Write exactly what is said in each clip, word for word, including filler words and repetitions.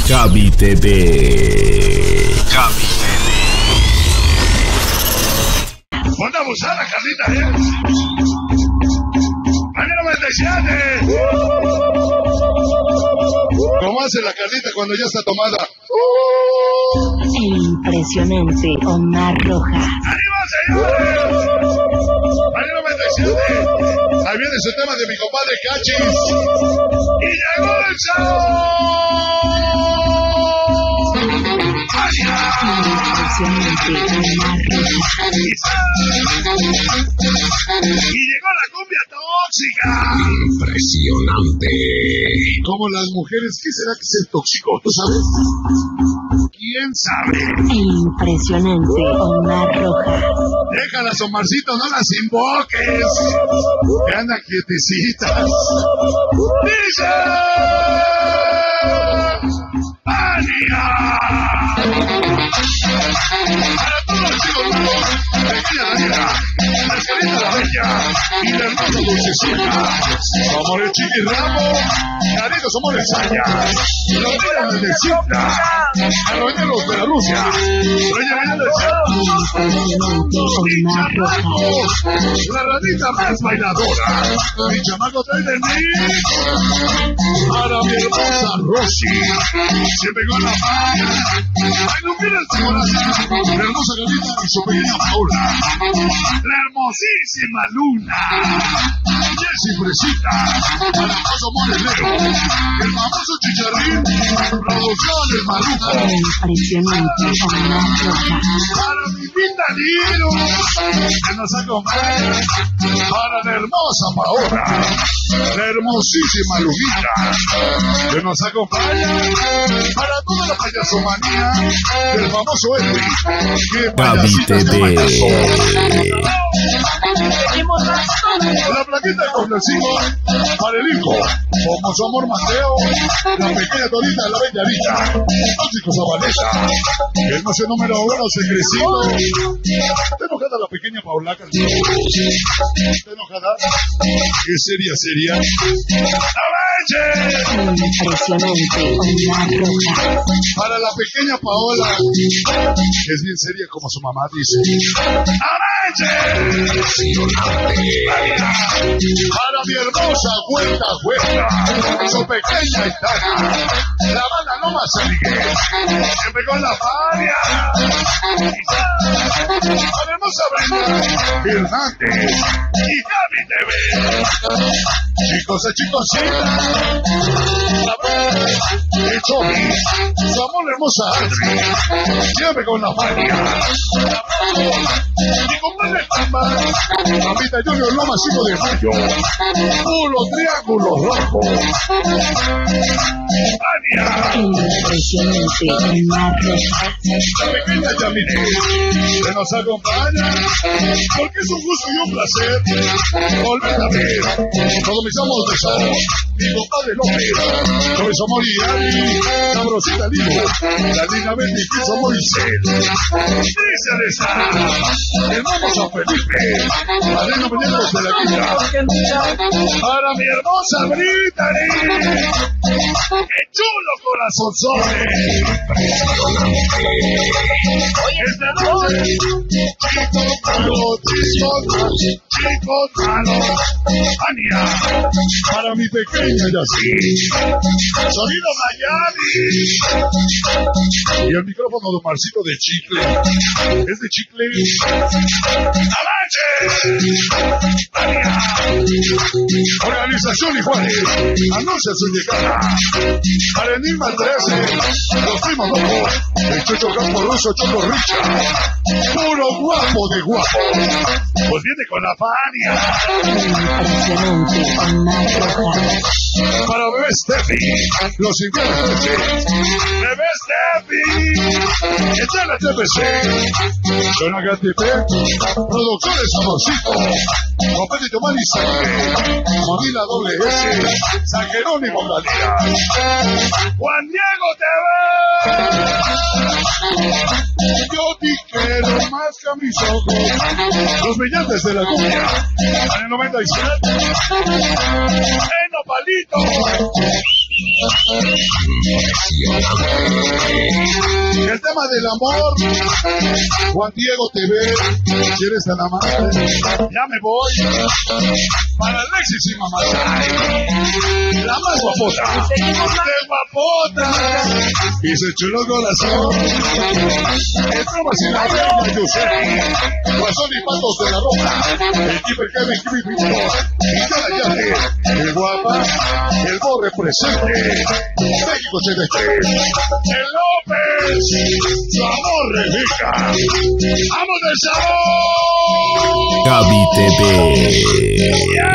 Gaby T V. Gaby T V. Ponte a abusar la Carlita, ¿eh? ¡Año noventa y siete! ¿Cómo hace la Carlita cuando ya está tomada? El impresionante Omar Rojas. ¡Arriba, señores! ¡Año noventa y siete! Ahí viene su tema de mi compadre Cachis. ¡Y llegó el show! Y llegó la cumbia tóxica. Impresionante. Como las mujeres, ¿qué será que es el tóxico? ¿Tú sabes? ¿Quién sabe? El impresionante Omar Rojas. Déjalas, Omarcito, no las invoques. Que andan quietecitas. ¡Dice! ¡Ania! Para todos los chicos malos, pequeña Daniela, Marcelita la Bella y la hermosa Dulcecita. Somos el Chiquirramo, Caritos somos el Saya, los días de Cipla, Arroñeros de la Rusia, Reyes del Cielo, mi chamaco, la ranita más bailadora, mi chamaco trae de mí, para mi hermosa Rosy, siempre con la mano, ay no mires tu corazón, la hermosa Carlita y su pequeña Paula, la hermosísima Luna, Jessie Fresita, para el famoso Morenero, el famoso Chicharrín, producciones Maruco, Impresionante Omar Rojas. para mi Pintanino, que nos acompaña, para la hermosa Paola, la hermosísima Lunita, que nos acompaña, para toda la payasomanía del famoso Edwin, que Gaby T V. la plaquita con el signo para el hijo, como su amor Mateo, la pequeña Torita, la bella Rita, Tóxico Zabaleta, el no sé número uno se creció. ¿Está enojada la pequeña Paula? ¿Está enojada? ¿Qué seria, seria? ¡Aveche! El impresionante Omar Rojas. Para la pequeña Paola, que es bien seria como su mamá dice. ¡Aveche! Para mi hermosa Huerta Huerta, su pequeña Itana, la banda no más sigue, siempre con la faria. Para la hermosa Brenda Hernández y Gaby T V. Chicos y chicositas, la banda de Chobi, su amor hermosa Adri, siempre con la faria. Y compadre Chamba, Mamita Junior Loma cinco de mayo, puro triángulo rojo. ¡Ania! El impresionante Omar Rojas. La pequeña Yamile, que nos acompaña, porque es un gusto y un placer volver a ver. Todos mis amos de Sara, mi compadre López, López Amor y Ali, Sabrosita Ligo, la Lina Betty, que somos Isel, Tricia de Sara, hermano San Felipe, Adriano Muñecos de la Quinta, para mi hermosa Brittany, ¡qué chulo corazonzones! Esta noche, chicos malos, chicos malos, chicos malos, Ania, para mi pequeña Yasmin, sonido Miami, y el micrófono de Marcito de chicle, es de chicle, ¡Avache! Ania, Organización Iguales, anuncia su llegada, para Enigma trece, los primos locos, el Chocho Campo Ruso, Choco Richa, puro guapo de guapo, pues viene con la Fania. Impresionante Omar Rojas. Para Bebé Steffi, los infiernos de Bebé Steffi, échale T V C, suena G T P, Producciones Amorcito, Competito Man y Sangre, Molina doble S, San Jerónimo Galía, Juan Diego T V. Yo te quiero más que a mis ojos, los brillantes de la cumbia, en el noventa y siete, en Opalito. El tema del amor. Juan Diego T V, si eres tan amable, ya me voy. Para Alexis y Mamá Chay, la más guapota. ¡Qué guapota! Y se chulo corazón. Entramos en la reina Yusef. Guasón y Patos de la Roja. El Keeper Kevin Creepy. Y cada llave. El guapa. El Borre presente. México ochenta y tres. El López. Su amor Rebeca. ¡Vamos del sabor! Gaby T V.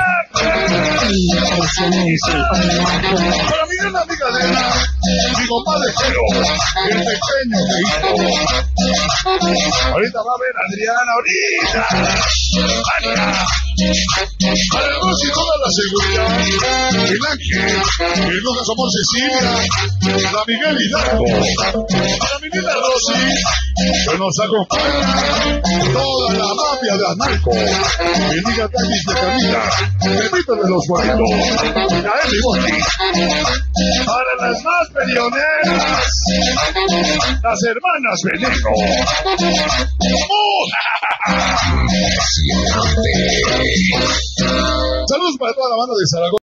Para mi gran amiga Elena, mi compadre Jero, el pequeño de hijo. Ahorita va a ver Adriana, ahorita. María. Para el Rosy toda la seguridad. El Ángel, el Lucas Amor Cecilia, la Miguel Hidalgo. Para mi niña Rosy, que nos acompaña toda la mafia de Analco. Mi niña Tati de Camila, permítame los bonitos. Caer y Boni. Para las más peleoneras, las hermanas Veneno. ¡Oh! Saludos para toda la banda de Zaragoza.